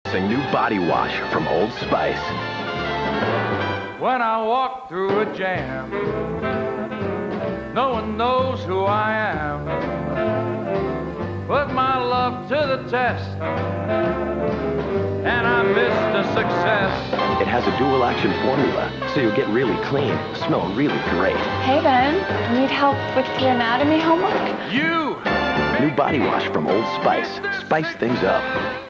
New body wash from Old Spice. When I walk through a jam, no one knows who I am. Put my love to the test, and I missed a success. It has a dual action formula, so you'll get really clean, smell really great. Hey Ben, need help with your anatomy homework? You! New body wash from Old Spice. Spice things up.